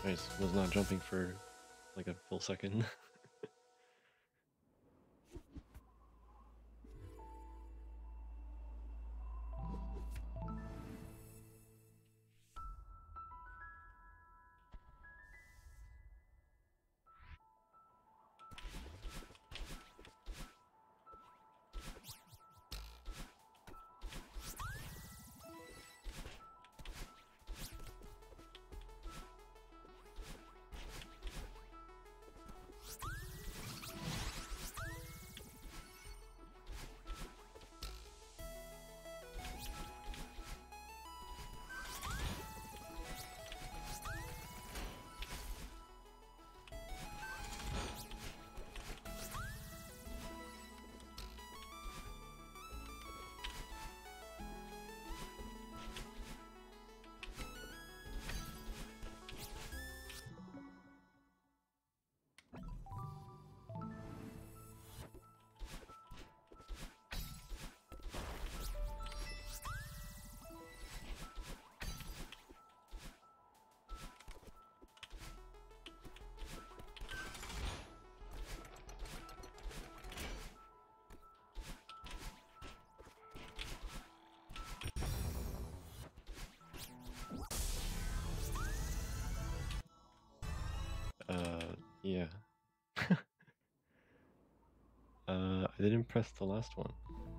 I just was not jumping for like a full second. Yeah. I didn't press the last one.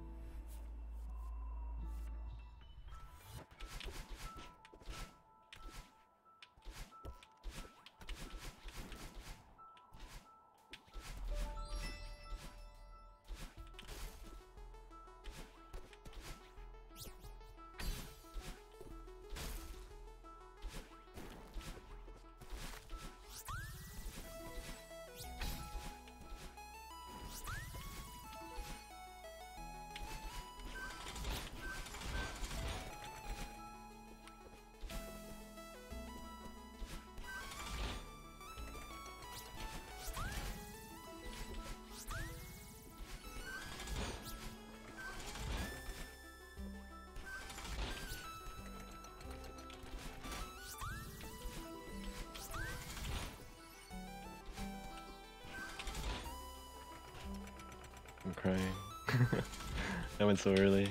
I'm crying. I went so early.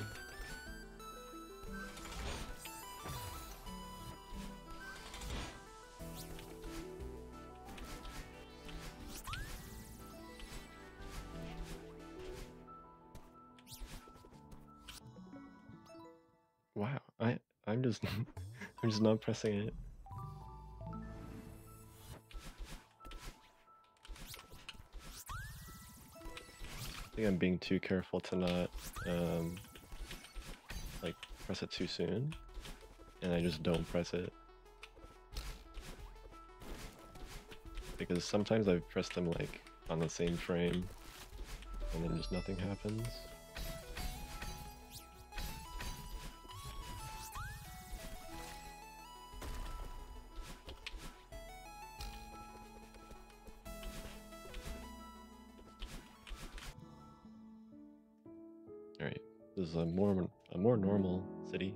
Wow, I'm just I'm just not pressing it. I think I'm being too careful to not like press it too soon, and I just don't press it. Because sometimes I've pressed them like on the same frame, and then just nothing happens. Alright, this is a more normal city.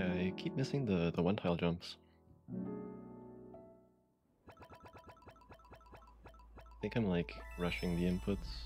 I keep missing the one tile jumps. I think I'm like rushing the inputs.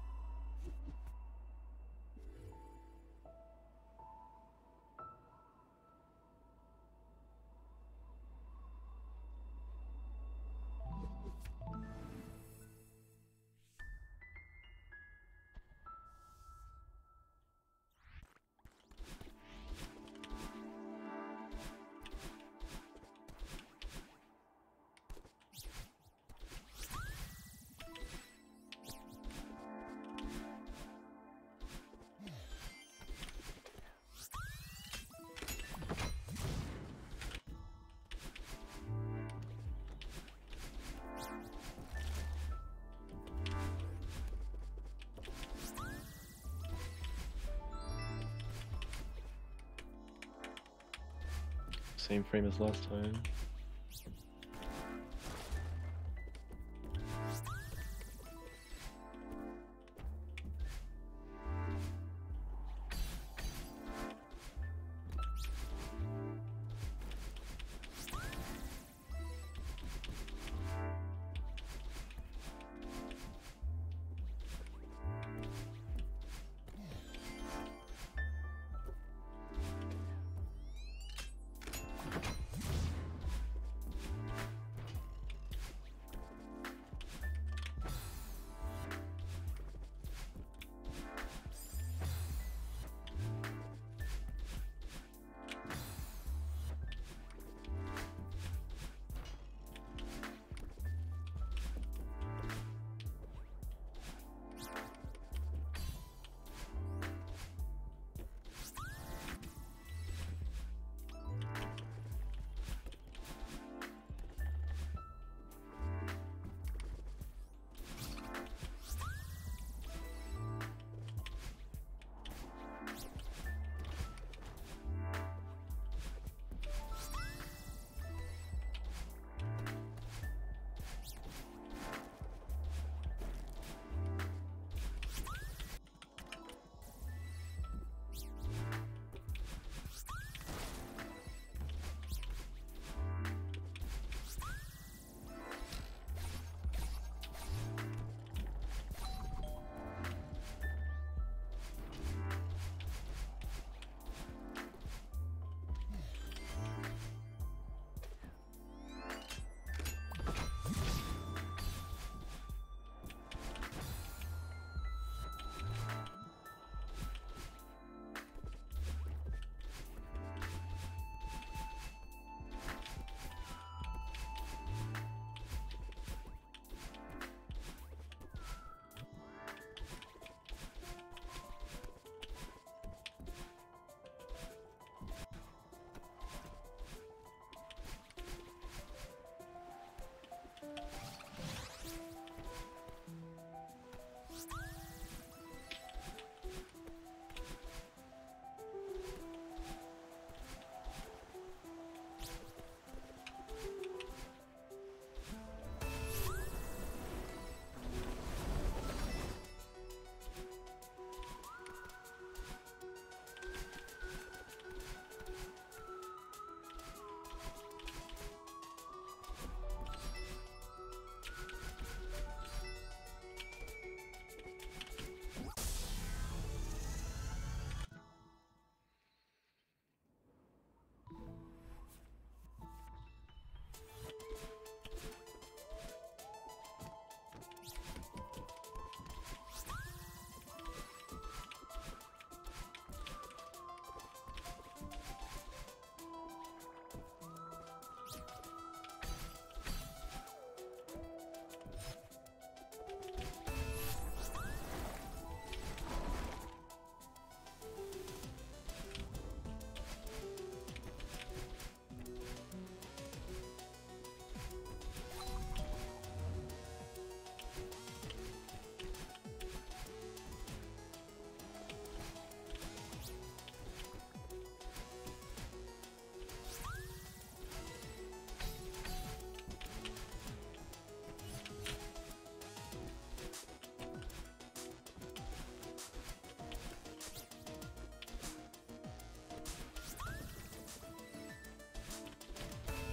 Same frame as last time.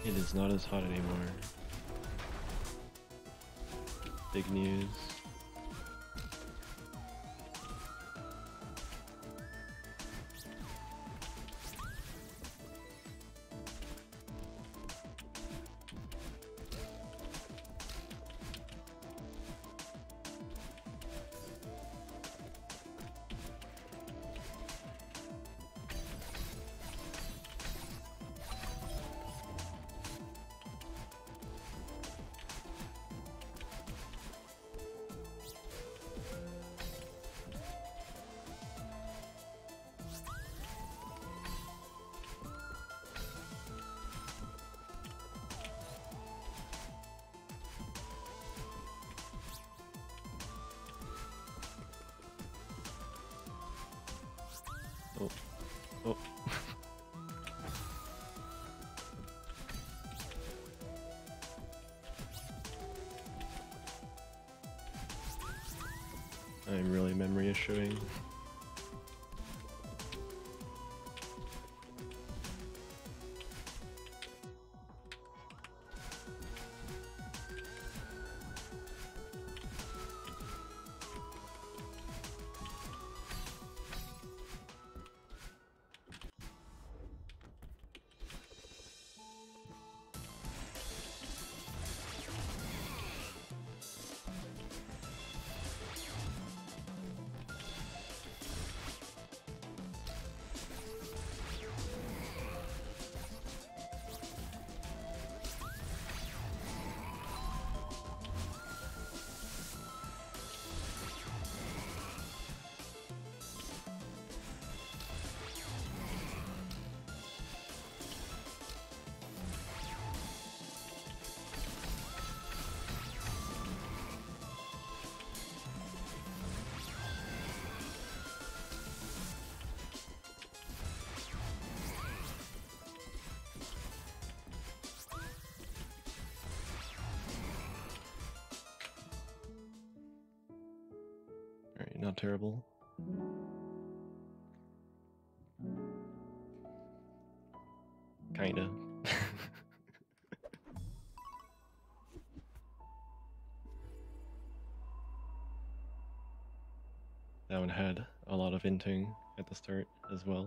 It is not as hot anymore. Big news. Oh. Oh. I'm really memory issuing. Alright, not terrible. Kinda. That one had a lot of inting at the start as well.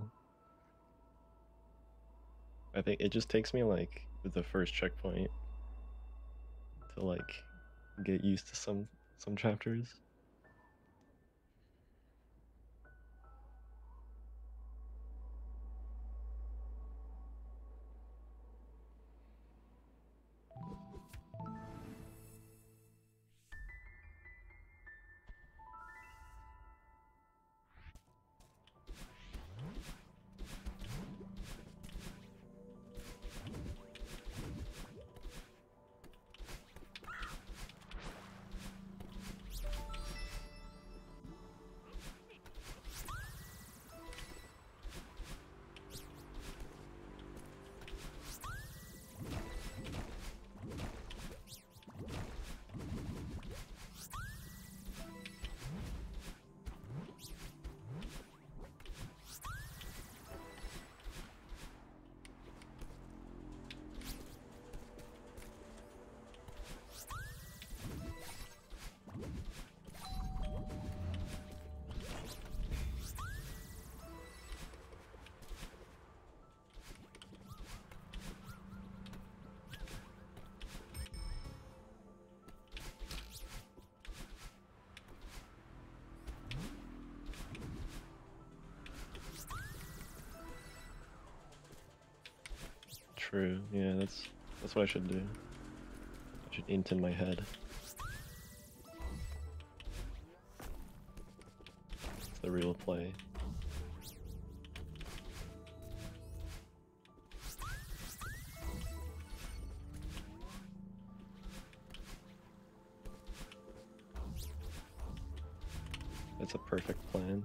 I think it just takes me like with the first checkpoint to like get used to some chapters. True, yeah, that's what I should do. I should int in my head. It's the real play. It's a perfect plan.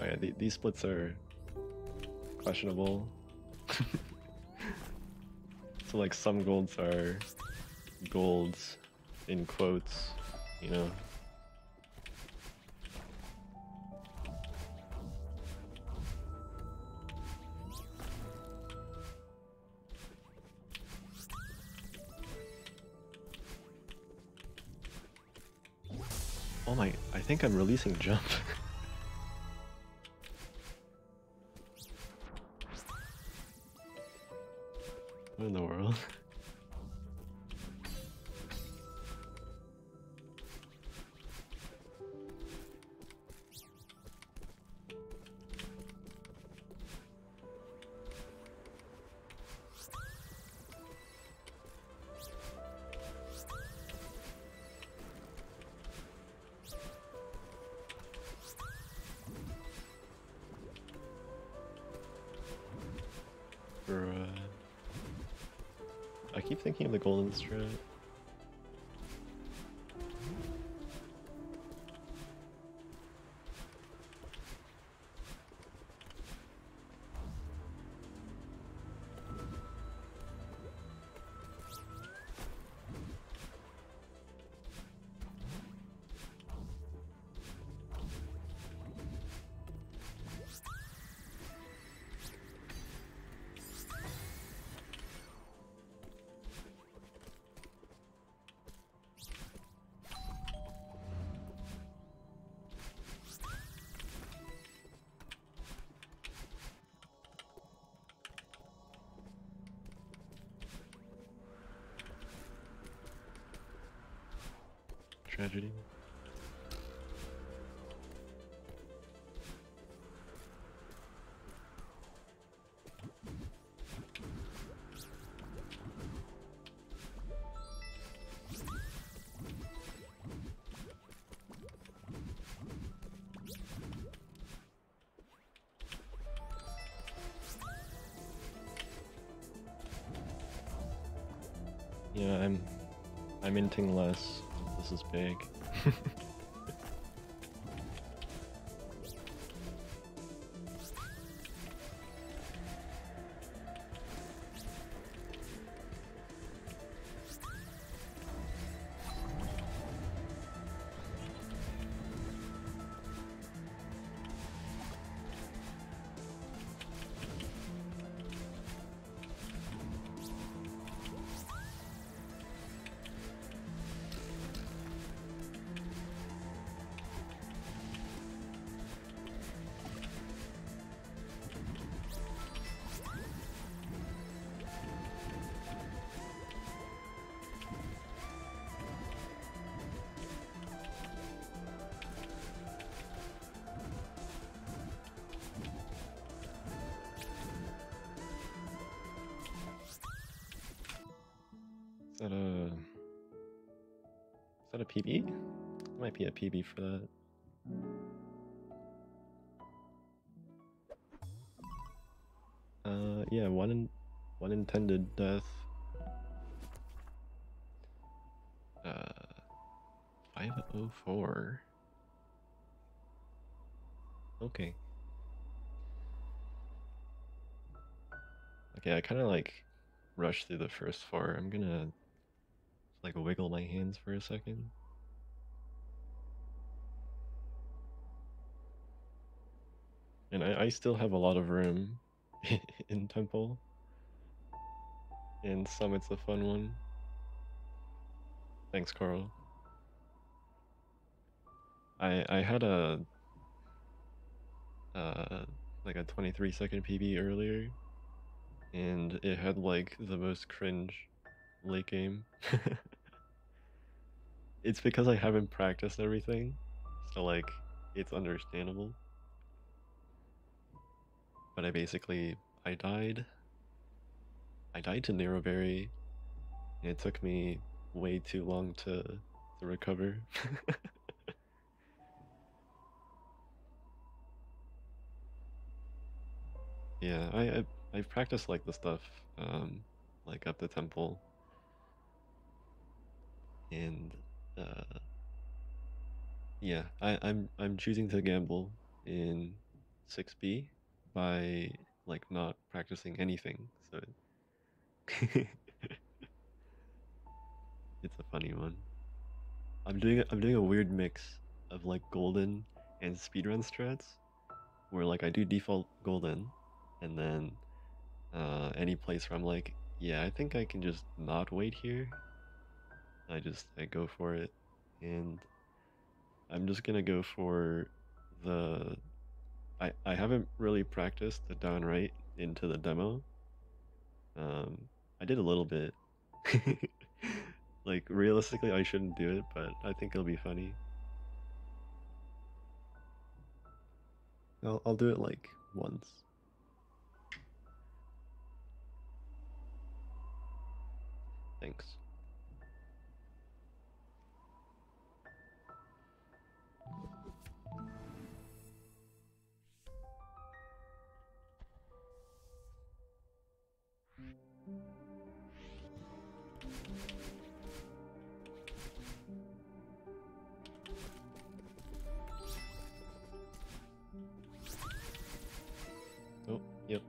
yeah, these splits are questionable. So like some golds are golds in quotes, you know. Oh my, I think I'm releasing jump. What in the world? Bruh. I keep thinking of the golden strat. Tragedy. Yeah, I'm inting less. This is big. Is that a PB? Might be a PB for that. Yeah, one intended death. 504. Okay. Okay, I kind of like rushed through the first four. I'm gonna like wiggle my hands for a second. And I still have a lot of room in Temple. And Summit's a fun one. Thanks, Carl. I had a like a 23-second PB earlier, and it had like the most cringe late game. It's because I haven't practiced everything, so like it's understandable. But I died. I died to Neuroberry, and it took me way too long to recover. Yeah, I've practiced like the stuff like up the temple, and yeah, I'm choosing to gamble in 6B by like not practicing anything. So it's a funny one. I'm doing a weird mix of like golden and speedrun strats where like I do default golden and then any place where I'm like, yeah, I think I can just not wait here. I go for it, and I'm just gonna go for the. I haven't really practiced the down right into the demo. Um, I did a little bit. Like realistically, I shouldn't do it, but I think it'll be funny. I'll do it like once. Thanks. Oh, yep.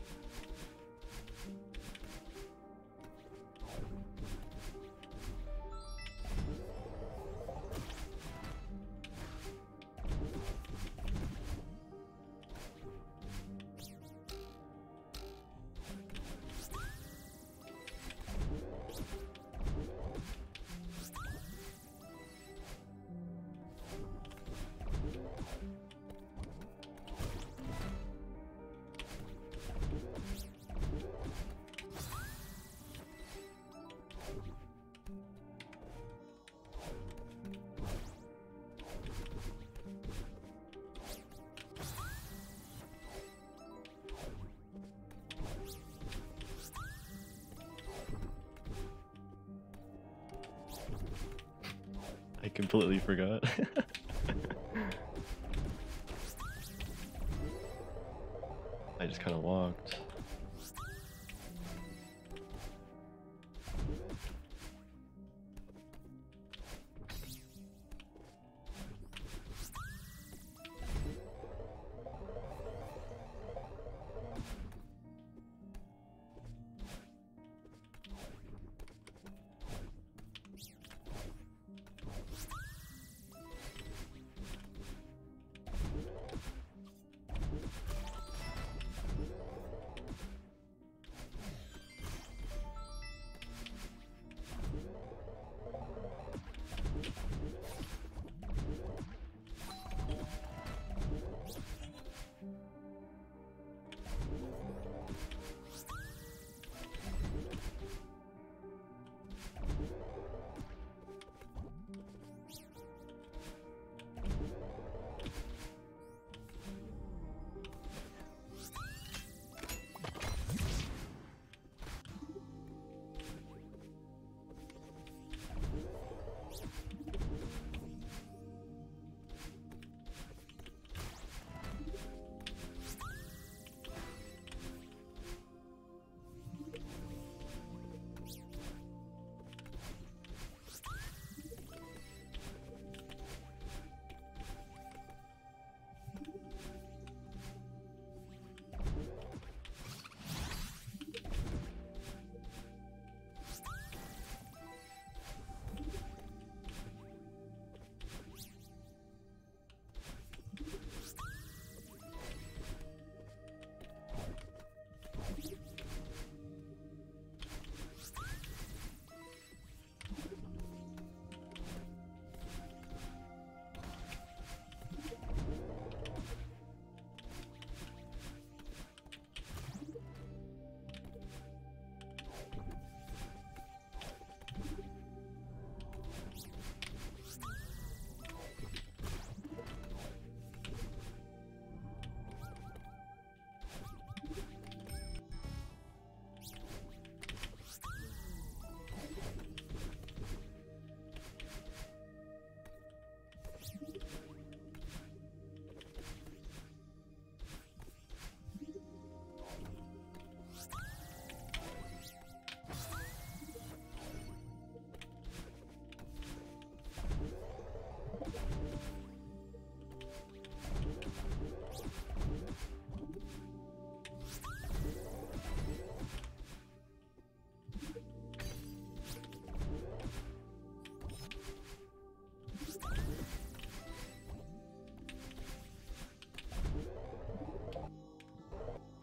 I completely forgot. I just kind of walked.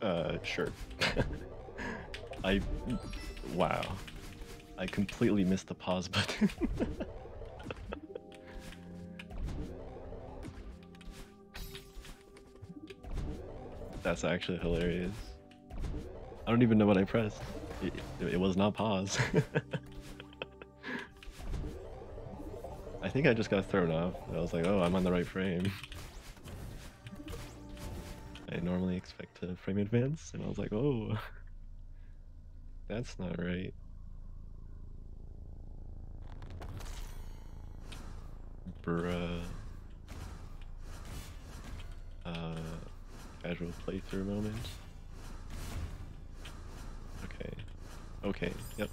Sure. I... Wow. I completely missed the pause button. That's actually hilarious. I don't even know what I pressed. It was not pause. I think I just got thrown off. I was like, oh, I'm on the right frame. I normally expect to frame advance, and I was like, oh, that's not right. Bruh. Uh, Casual playthrough moment. Okay. Okay, yep.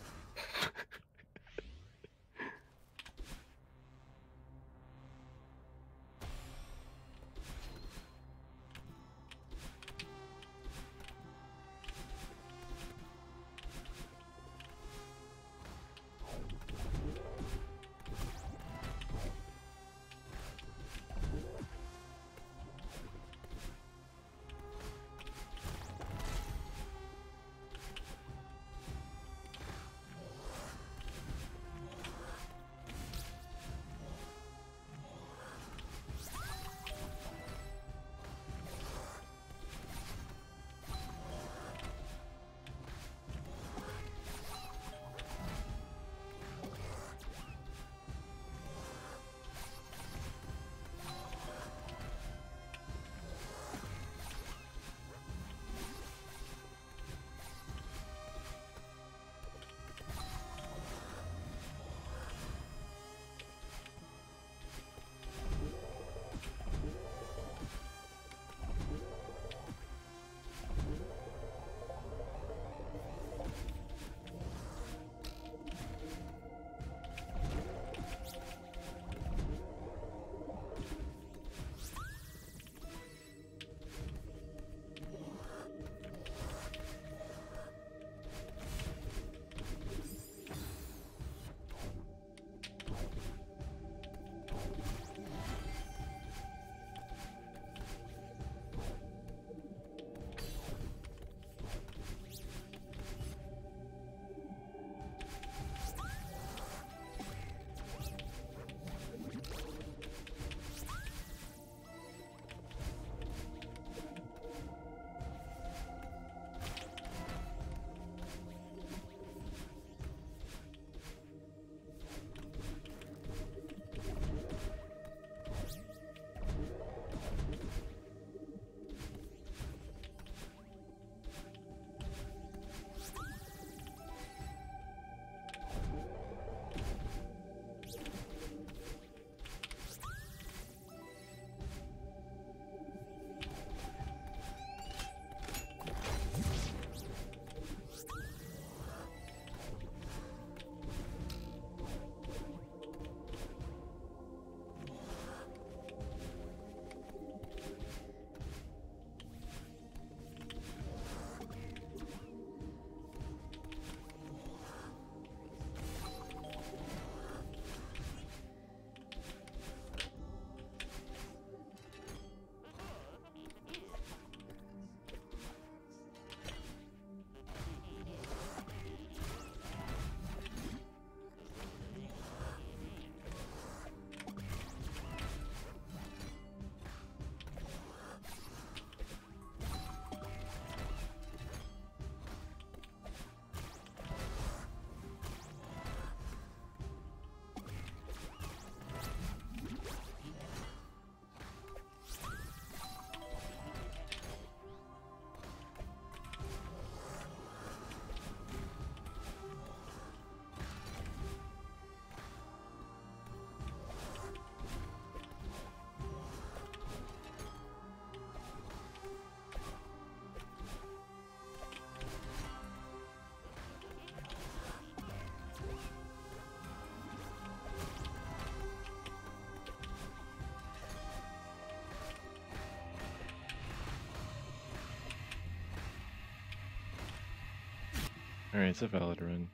Alright, it's a valid run.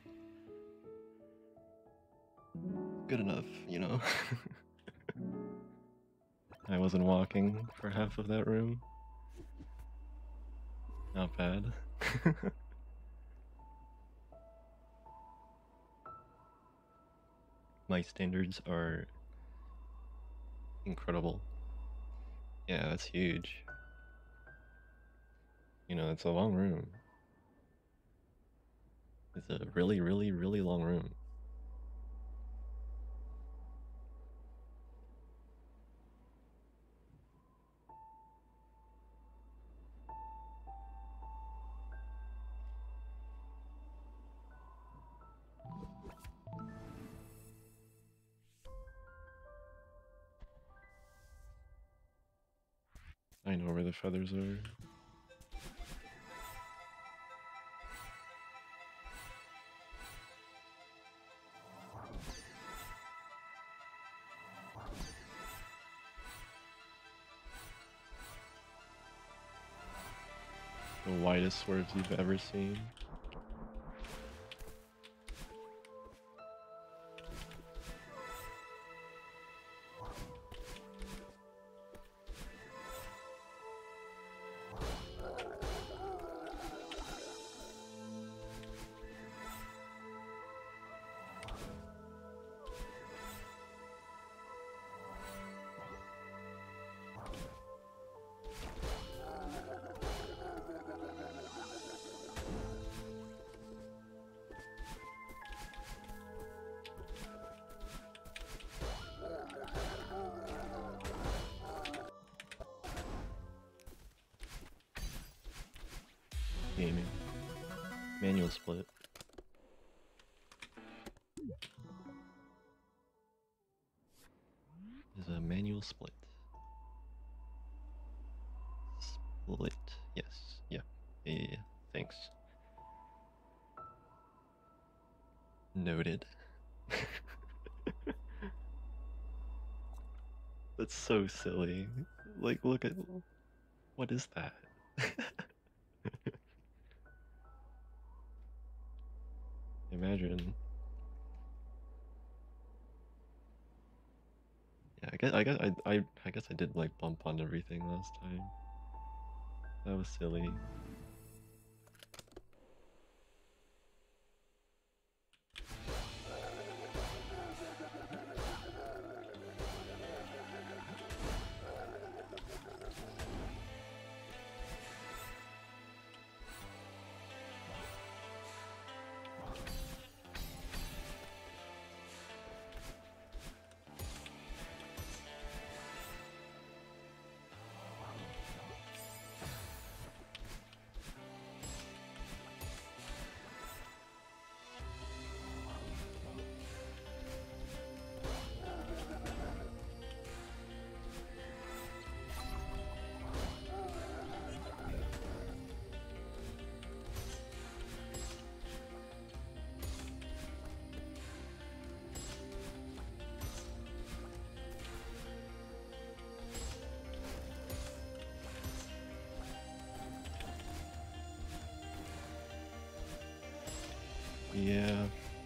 Good enough, you know? I wasn't walking for half of that room. Not bad. My standards are incredible. Yeah, that's huge. You know, it's a long room. It's a really, really, really long room. I know where the feathers are. The widest swerves you've ever seen. Gaming. Manual split. Is a manual split. Split. Yes. Yeah. Yeah. Thanks. Noted. That's so silly. Like, look at what is that? Imagine. Yeah, I guess I did like bump on everything last time. That was silly. Yeah.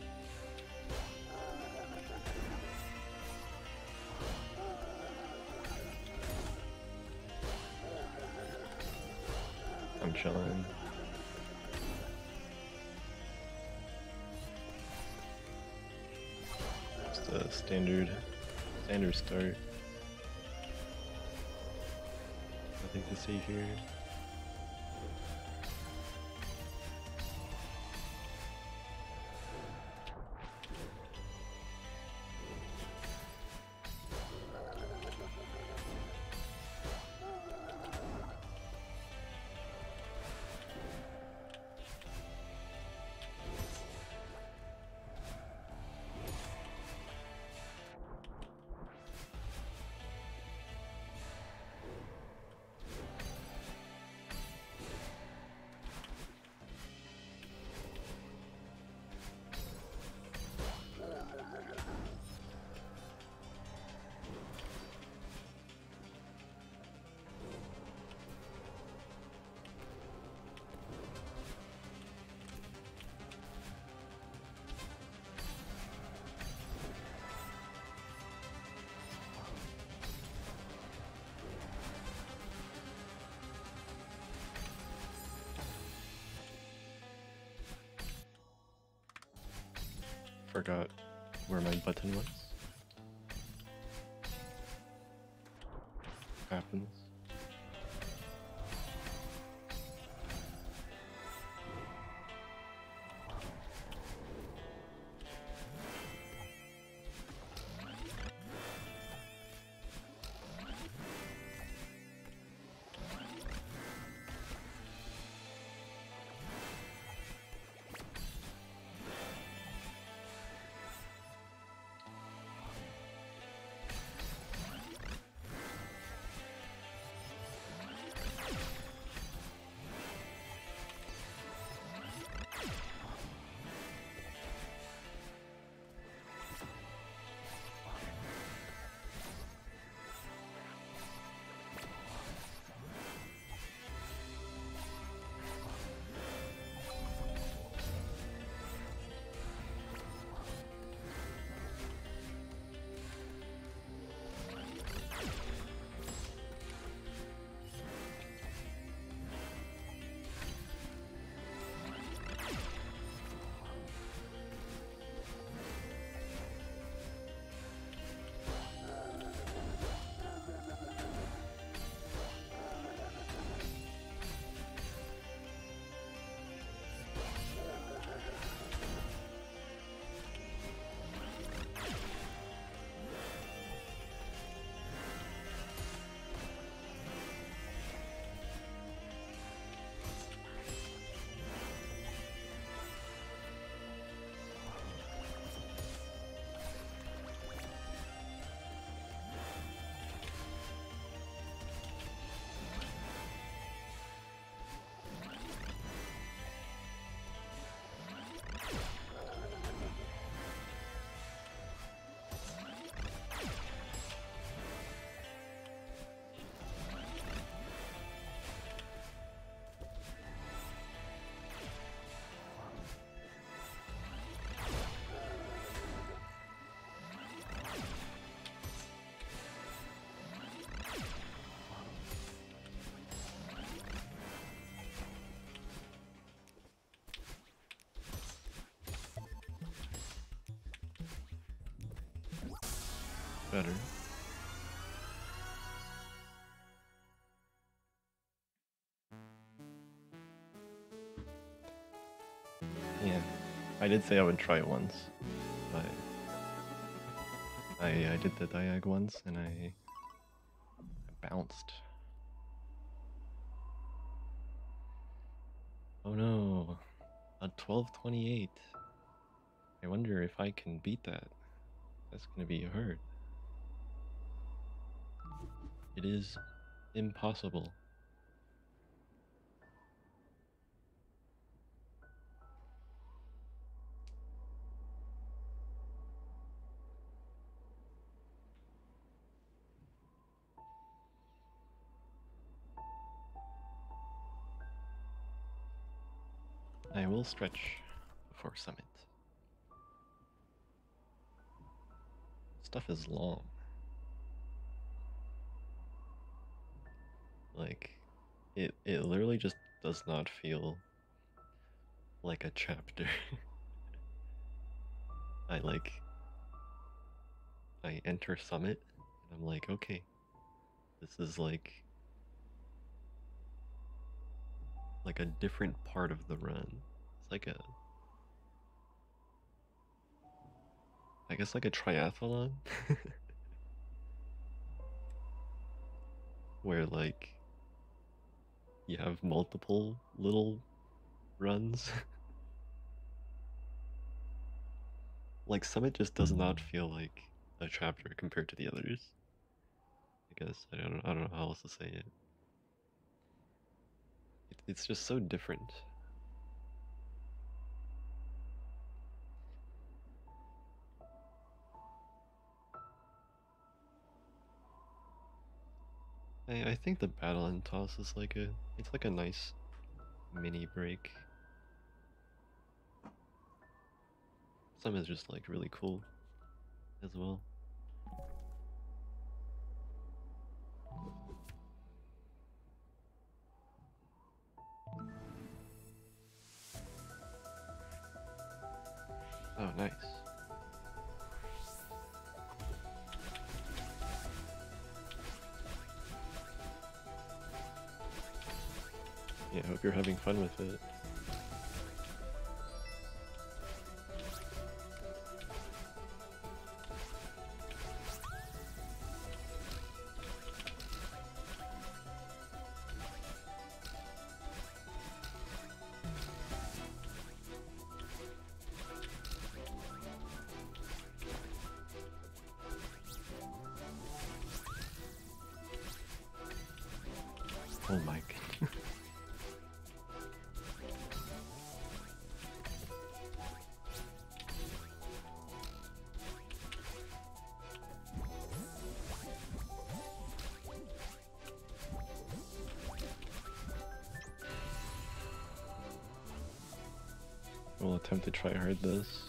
I'm chilling. Just a standard start. Nothing to see here. forgot where my button was. Happens. Better. Yeah, I did say I would try it once, but I did the diag once and I bounced. Oh no, a 1228. I wonder if I can beat that. That's gonna be hard. It is impossible. I will stretch before summit. Stuff is long. Like, it literally just does not feel like a chapter. I enter summit and I'm like, okay, this is like a different part of the run. It's like a, I guess like a triathlon where like you have multiple little runs. Like Summit just does not feel like a chapter compared to the others. I guess I don't know how else to say it. It's just so different. I think the battle and toss is like it's like a nice mini break. Some is just like really cool as well. Oh, nice. Yeah, hope you're having fun with it. Oh my god. We'll attempt to try hard this.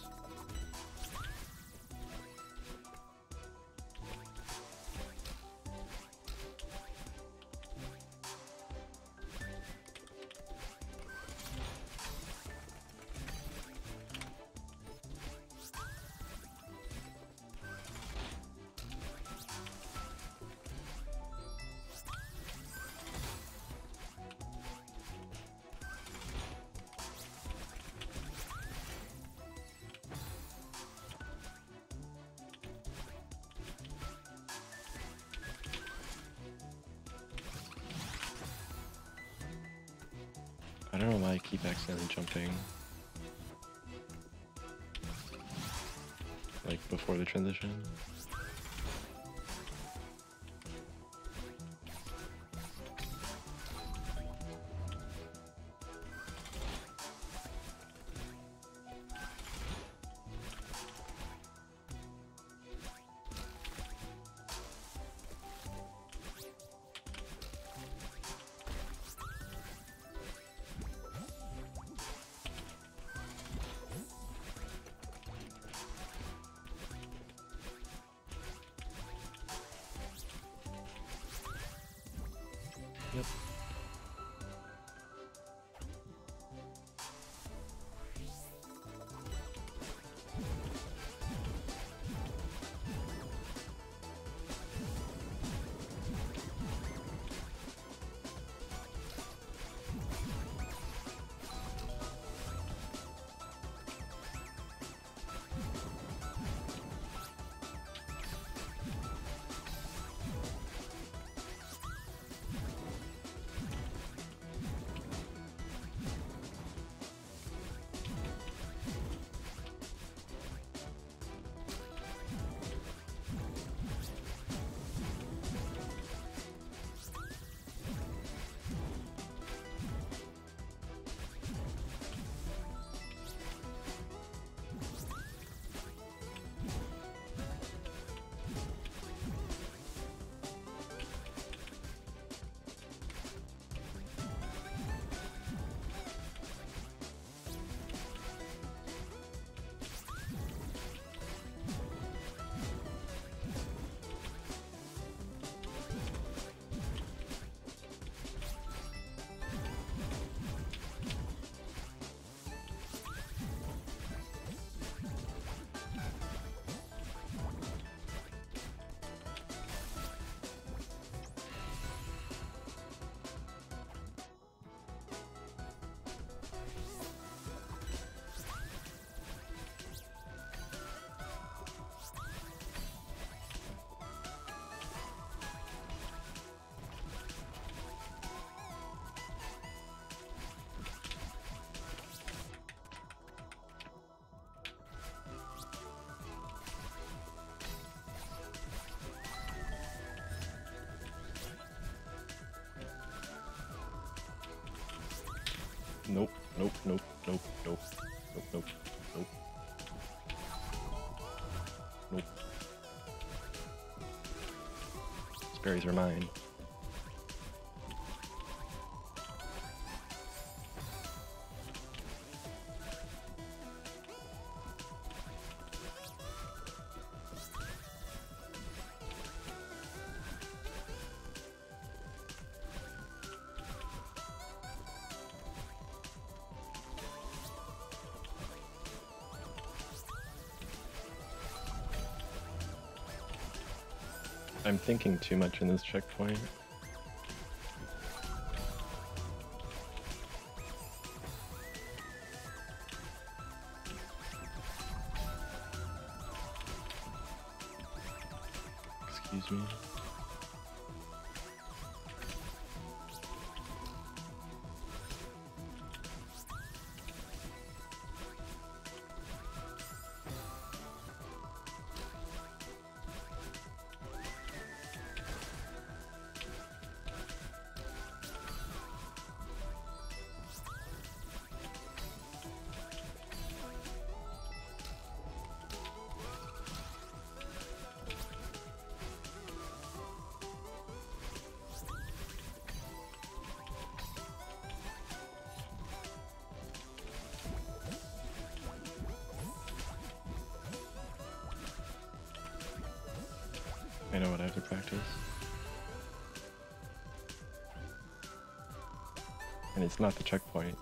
I don't know why I keep accidentally jumping. Like before the transition. Yep. Nope, nope, nope, nope, nope, nope, nope, nope. Nope. These berries are mine. I'm thinking too much in this checkpoint. me. I know what I have to practice. And it's not the checkpoint.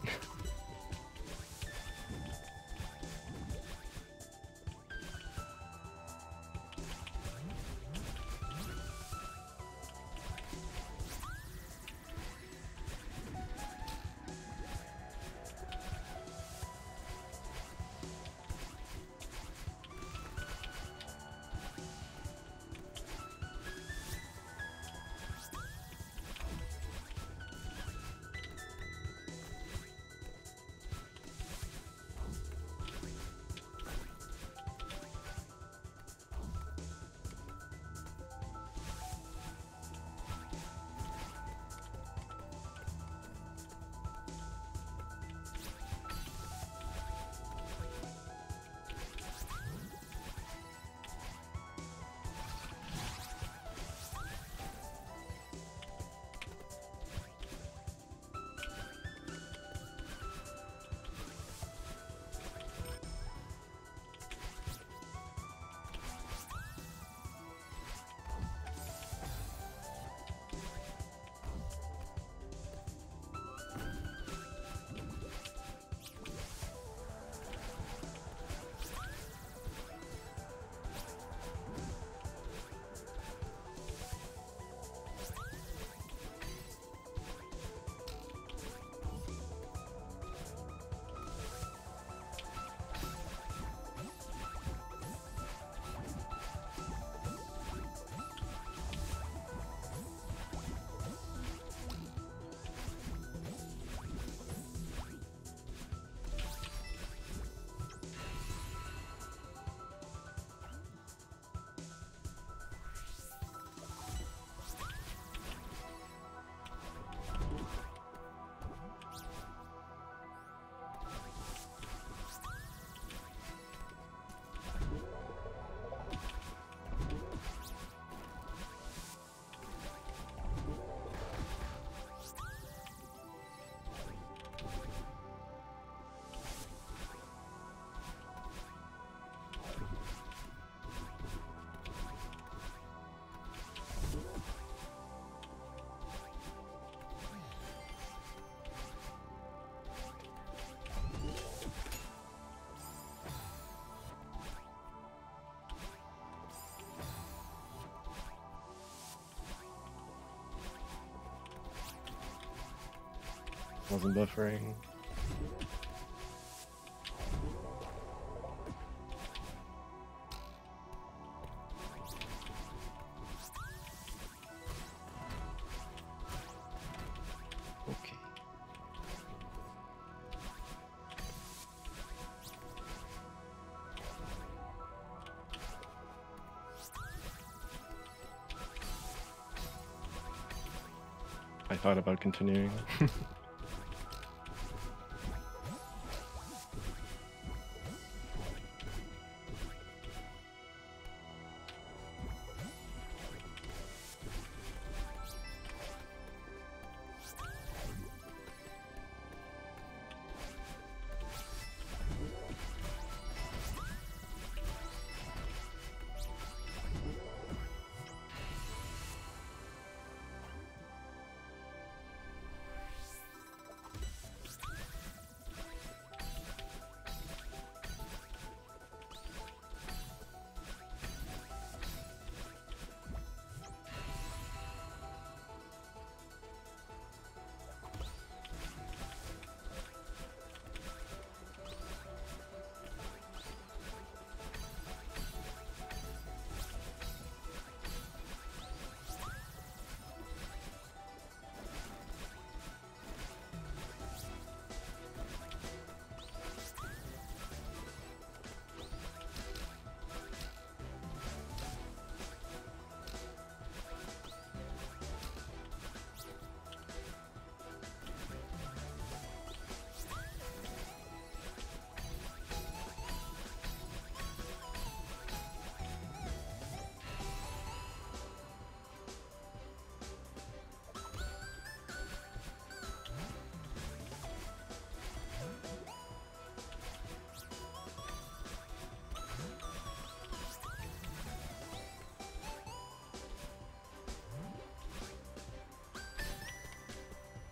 Wasn't buffering. Okay. I thought about continuing.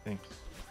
Thanks.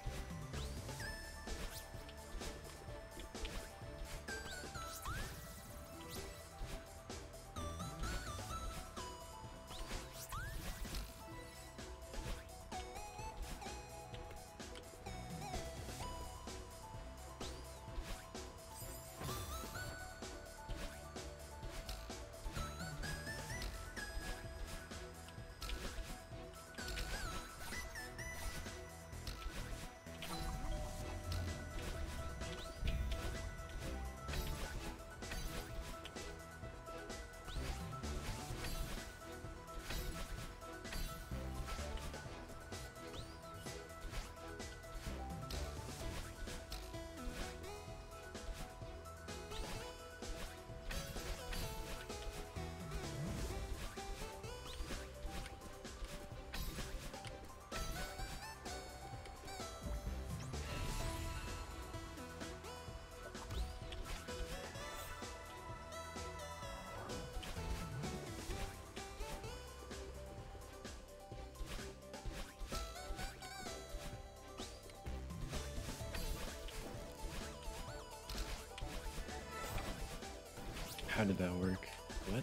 How did that work? What?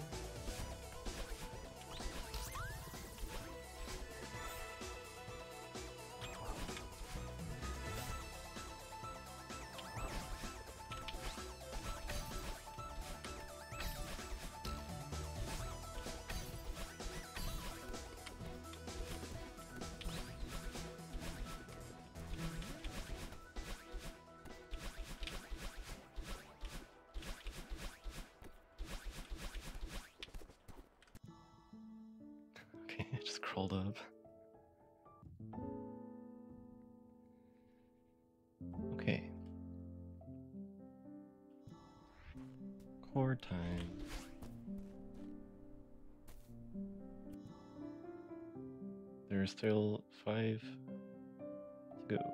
Okay, it just crawled up. Okay. Core time. There are still 5 to go.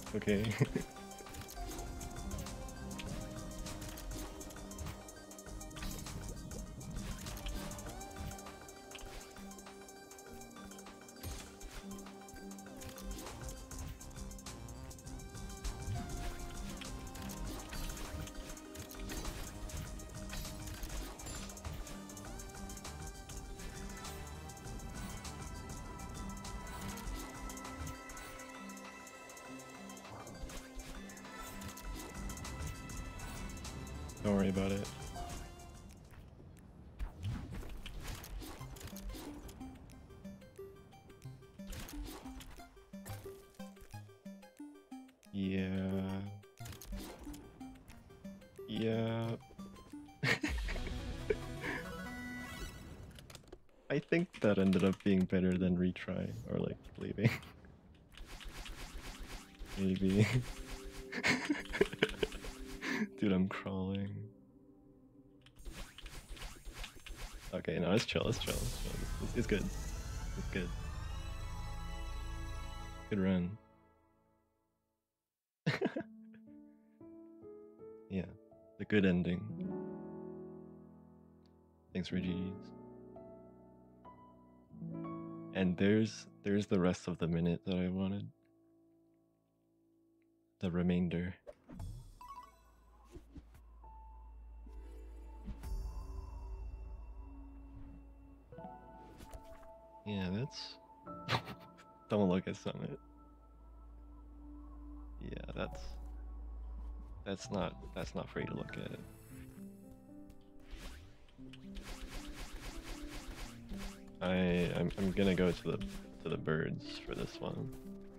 Okay. Don't worry about it. Yeah. Yeah. I think that ended up being better than retry or like leaving. Maybe. Dude, I'm crawling. Okay, no, it's chill, it's chill, it's chill. It's good. It's good. Good run. Yeah, the good ending. Thanks for GG's. And there's the rest of the minute that I wanted. The remainder. Yeah, that's don't look at Summit. Yeah, that's not for you to look at. I'm gonna go to the birds for this one.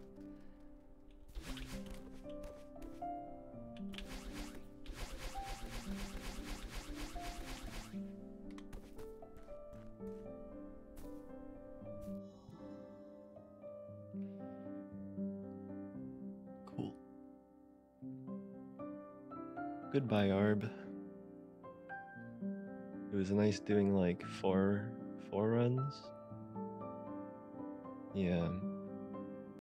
Cool. Goodbye, Arb. It was nice doing like four runs. Yeah.